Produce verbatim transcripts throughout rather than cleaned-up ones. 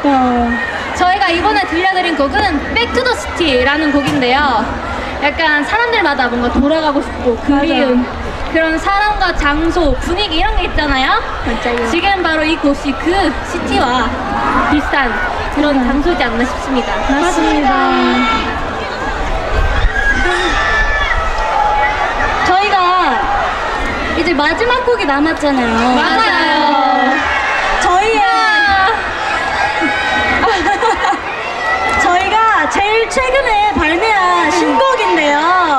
어. 저희가 이번에 들려드린 곡은 Back to the City라는 곡인데요. 약간 사람들마다 뭔가 돌아가고 싶고 그리운 맞아. 그런 사람과 장소, 분위기 이런 게 있잖아요. 맞아요. 지금 바로 이곳이 그 시티와 비슷한 그런 음. 장소지 않나 싶습니다. 맞습니다. 저희가 이제 마지막 곡이 남았잖아요. 맞아요. 저희의 저희가 제일 최근에 발매한 신곡인데요.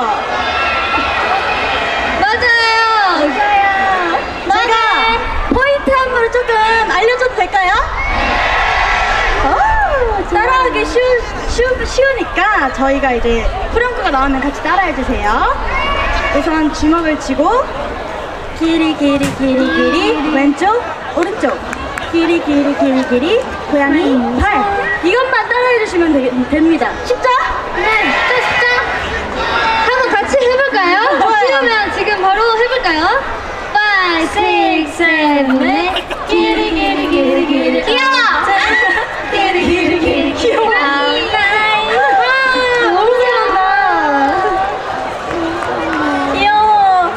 맞아요. 맞아요. 제가 포인트 안무를 조금 알려줘도 될까요? 오, 따라하기 쉬우, 쉬우, 쉬우니까 저희가 이제 후렴구가 나오면 같이 따라해주세요. 우선 주먹을 쥐고 길이 길이 길이 길이 왼쪽 오른쪽 길이 길이 길이 길이 고양이 팔 이것만 따라해주시면 되, 됩니다. 쉽죠? 네, 진짜 쉽죠? 한번 같이 해볼까요? 좋아요. 쉬우면 지금 바로 해볼까요? five, six, seven, eight 길이 길이 길이 길이 귀여워! 길이 길이 길이 귀여워. 너무 잘한다. 귀여워.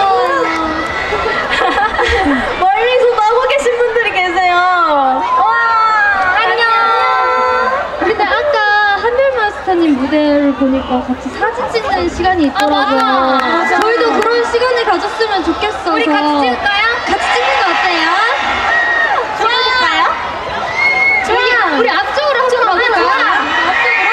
멀리서 나고 계신 분들이 계세요. 와, 안녕! 근데 아까 한별마스터님 무대를 보니까 같이 사진 찍는 시간이 있더라고요. 아, 맞아. 맞아. 저희도 그런 시간을 가졌으면 좋겠어서 우리 같이 찍을까요? 같이 찍는 거 어때요? 좋아요. 저희 우리 앞쪽으로 한번 가볼까요? 앞쪽으로?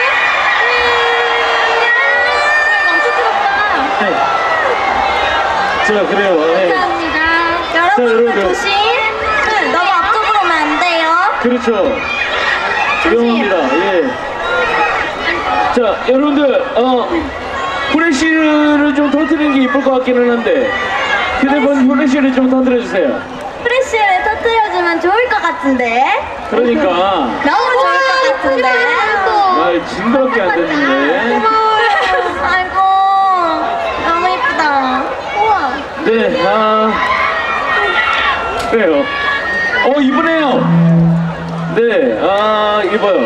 엄청 뜨겁다. 네. 자, 그래요. 네. 감사합니다. 여러분들 여러분들. 조심. 네, 너무 앞쪽으로 오면 안 돼요. 그렇죠. 조심. 위험합니다. 예. 자, 여러분들, 어, 후레쉬를 좀 터뜨리는 게 이쁠 것 같기는 한데, 휴대폰 후레쉬를 좀 터뜨려주세요. 프레쉬를 터뜨려주면 좋을 것 같은데. 그러니까. 너무 좋을 것 같은데. 아, 징그럽게 안 되는데. 고마워요. 아이고, 너무 예쁘다. 우와. 네, 아. 그래요. 어, 이쁘네요. 네, 아, 이뻐요.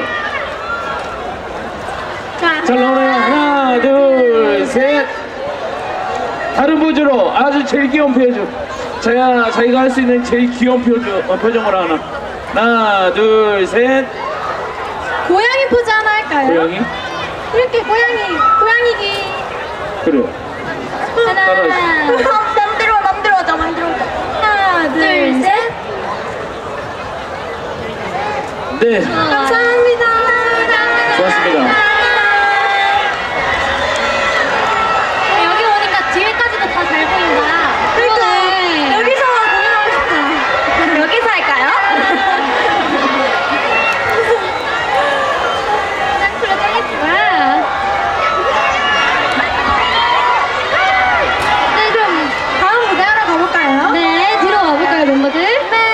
자, 잘 나오네요. 하나, 둘, 셋. 다른 포즈로 아주 제일 귀여운 표정. 제가, 자기가 할 수 있는 제일 귀여운 표정, 어, 표정으로 하나. 하나, 둘, 셋. 고양이 포즈 하나 할까요? 고양이? 이렇게 고양이, 고양이기. 그래요. 하나, 따라하시죠. 맘대로, 맘대로 하자, 맘대로 하자. 하나, 둘, 셋. 네, 감사합니다. 좋았습니다. 여기 오니까 뒤에까지도 다 잘 보인다. 그러니까 여기서 공연하고 싶다. 여기서 할까요? 짱쿨로 짜겠지만. 네, 그럼 다음 무대 하러 가볼까요? 네, 뒤로 와볼까요, 멤버들? 네.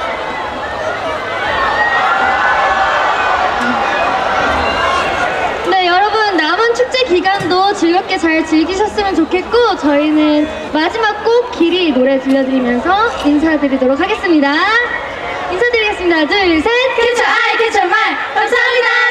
네, 여러분 남은 축제 기간도 즐겁게 잘 즐기셨으면 좋겠고 저희는 마지막 곡 길이 노래 들려드리면서 인사드리도록 하겠습니다. 인사드리겠습니다. 둘, 셋. 캐쳐 아이, 캐쳐 말. 감사합니다.